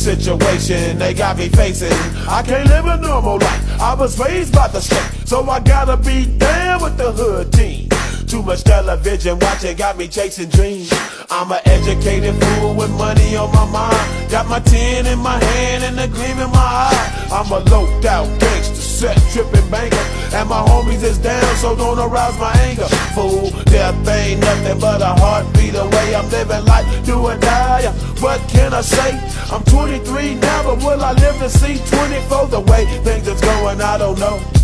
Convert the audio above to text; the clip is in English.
situation they got me facing. I can't live a normal life, I was raised by the state, so I gotta be down with the hood team. Too much television watching got me chasing dreams. I'm an educated fool with money on my mind. Got my tin in my hand and a gleam in my eye. I'm a loped out gangster, set tripping banker, and my homies is down, so don't arouse my anger. Fool, death ain't nothing but a heartbeat away. I'm living life, do or die. What can I say? I'm 23 now, but will I live to see 24? The way things is going, I don't know.